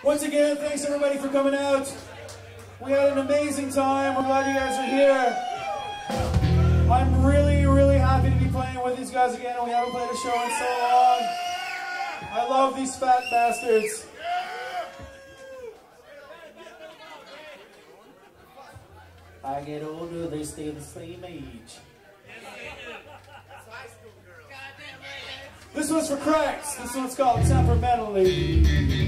Once again, thanks everybody for coming out. We had an amazing time. We're glad you guys are here. I'm really, really happy to be playing with these guys again. We haven't played a show in so long. I love these fat bastards. I get older, they stay the same age. This one's for cracks. This one's called Tempermentally.